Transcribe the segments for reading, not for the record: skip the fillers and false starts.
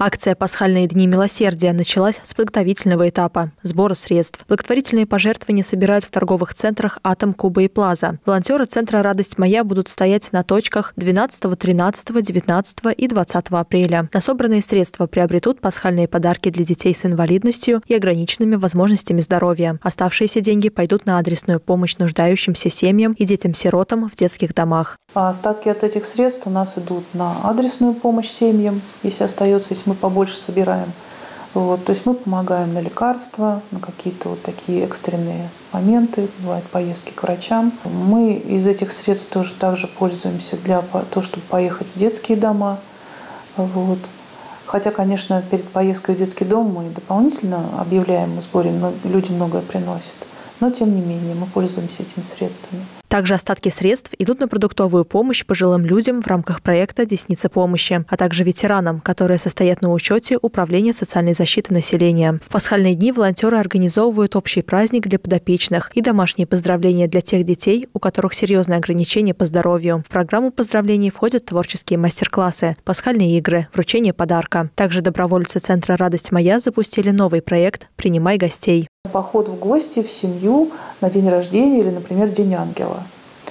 Акция «Пасхальные дни милосердия» началась с подготовительного этапа – сбора средств. Благотворительные пожертвования собирают в торговых центрах «Атом», «Куба» и «Плаза». Волонтеры Центра «Радость моя» будут стоять на точках 12, 13, 19 и 20 апреля. На собранные средства приобретут пасхальные подарки для детей с инвалидностью и ограниченными возможностями здоровья. Оставшиеся деньги пойдут на адресную помощь нуждающимся семьям и детям-сиротам в детских домах. А остатки от этих средств у нас идут на адресную помощь семьям, если остается, если мы побольше собираем. То есть мы помогаем на лекарства, на какие-то вот такие экстренные моменты, бывают поездки к врачам. Мы из этих средств тоже также пользуемся для того, чтобы поехать в детские дома. Хотя, конечно, перед поездкой в детский дом мы дополнительно объявляем о сборе, но люди многое приносят. Но, тем не менее, мы пользуемся этими средствами. Также остатки средств идут на продуктовую помощь пожилым людям в рамках проекта «Десница помощи», а также ветеранам, которые состоят на учете Управления социальной защиты населения. В пасхальные дни волонтеры организовывают общий праздник для подопечных и домашние поздравления для тех детей, у которых серьезные ограничения по здоровью. В программу поздравлений входят творческие мастер-классы, пасхальные игры, вручение подарка. Также добровольцы Центра «Радость моя» запустили новый проект «Принимай гостей». Поход в гости в семью на день рождения или, например, День ангела.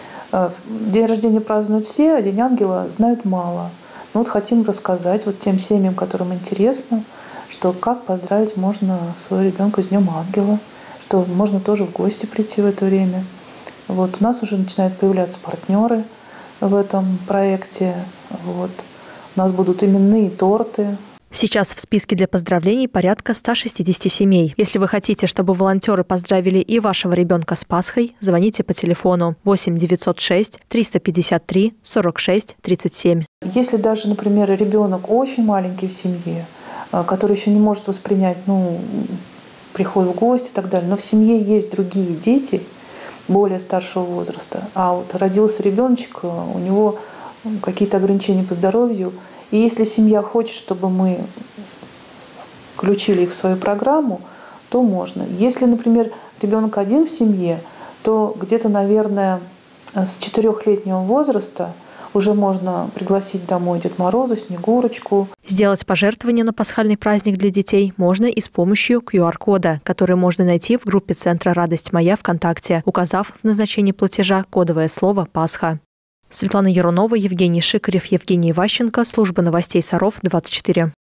День рождения празднуют все, а День ангела знают мало. Хотим рассказать тем семьям, которым интересно, что как поздравить можно своего ребенка с Днем ангела, что можно тоже в гости прийти в это время. У нас уже начинают появляться партнеры в этом проекте. У нас будут именные торты. Сейчас в списке для поздравлений порядка 160 семей. Если вы хотите, чтобы волонтеры поздравили и вашего ребенка с Пасхой, звоните по телефону 8 906 353 46 37. Если даже, например, ребенок очень маленький в семье, который еще не может воспринять приход в гости и так далее, но в семье есть другие дети более старшего возраста, а родился ребеночек, у него какие-то ограничения по здоровью, и если семья хочет, чтобы мы включили их в свою программу, то можно. Если, например, ребенок один в семье, то где-то, наверное, с 4-летнего возраста уже можно пригласить домой Дед Мороза, Снегурочку. Сделать пожертвование на пасхальный праздник для детей можно и с помощью QR-кода, который можно найти в группе Центра «Радость моя» ВКонтакте, указав в назначении платежа кодовое слово «Пасха». Светлана Ярунова, Евгений Шикарев, Евгений Ващенко. Служба новостей Саров, 24.